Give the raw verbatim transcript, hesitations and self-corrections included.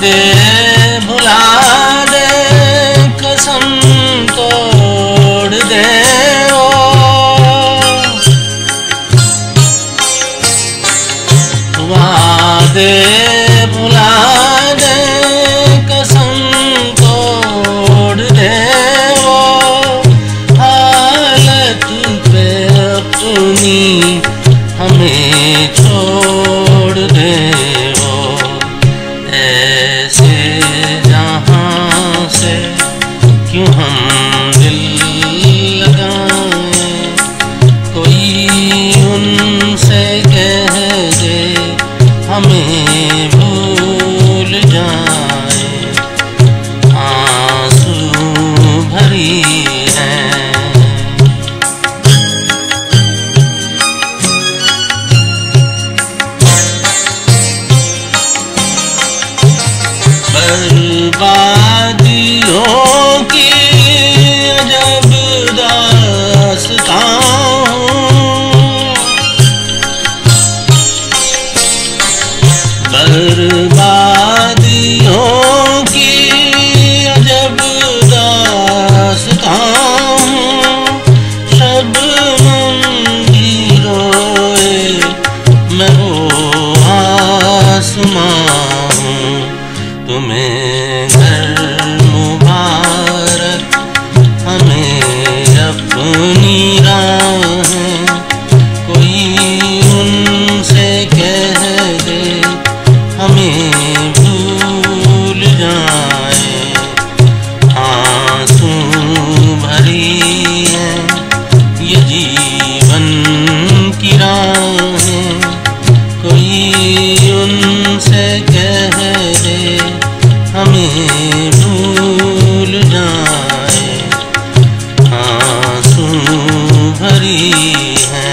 दे भुला दे कसम तोड़ दे ओ, वादे भुला दे कसम तोड़ दे ओ, हालत पे अपनी हमें छोड़ दे ओ, ऐसे जहां से क्यों हम दिल लगाएं, कोई उनसे कह दे हमें भूल जाए, आंसू भरी है। बर्बादियों की अजब दास्तां हूँ, बर्बादियों की अजब दास्तां हूँ, शबनम भी रोए मैं वो आसमां हूँ, तुम्हें घर मुबारक हमें अपनी राहें, कोई उनसे कह दे हमें भूल जाए, आंसू भरी है ये जीवन की राहें, कोई उनसे कह दे हमें भूल जाए, आंसू भरी है।